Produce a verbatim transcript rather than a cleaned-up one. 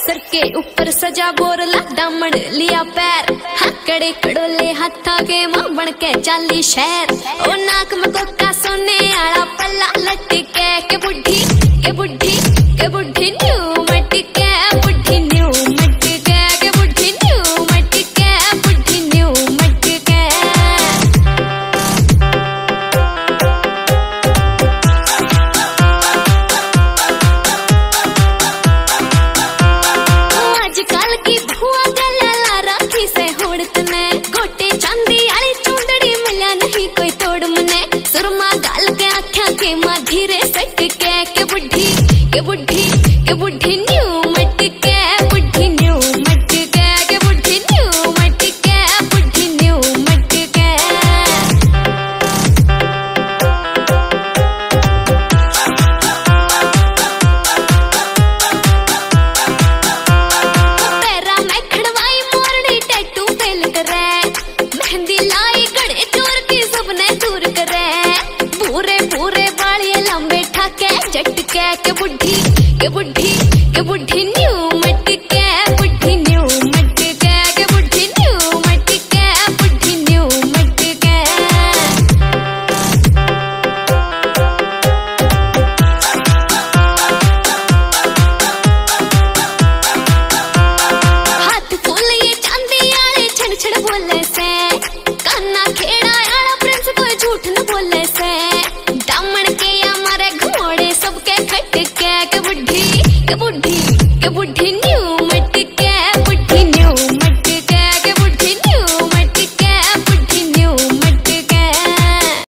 Sir के ऊपर सजा बोरला दामन लिया पैर, हकड़े कड़ोले हाथा के मां बन के चाली शहर। ओ नाक में कोका सोने आला पल्ला लटके के बुढ़ी के बुढ़ी के बुढ़ी न्यू मटके बुढ़ी न्यू मटके के बुढ़ी न्यू मटके बुढ़ी न्यू मटके। आजकल की भुआ गला राखी से होड़त ने गोटे चांदी आली चूंदड़ी मिला नहीं कोई तोड़ मने। सुरमा गाल के आँखा के माँ धीरे सट के के बुढ़ी के बुढ़ी के बुढ़ी न्यू मटके बुढ़ी न्यू मटके के बुढ़ी न्यू मटके बुढ़ी न्यू मटके। पैरा में खड़वाई मोरनी टैटू फेल करे, मेहंदी लाई गड़े चोर की सबने दूर करे। पूरे पूरे बालिए लंबे ठाके झटके के बुढ़ी के बुढ़ी के बुढ़ी न्यू मटके बुढ़ी न्यू मटके के बुढ़ी न्यू मटके बुढ़ी न्यू मटके। हाथ फूल ये चांदी आले छड़ छड़ बोले से, काना खेड़ा आला प्रिंस कोई झूठ न बोले से। दामन के हमारे घोड़े सबके खटके के बुढ़ी के बुढ़ी के बुढ़ी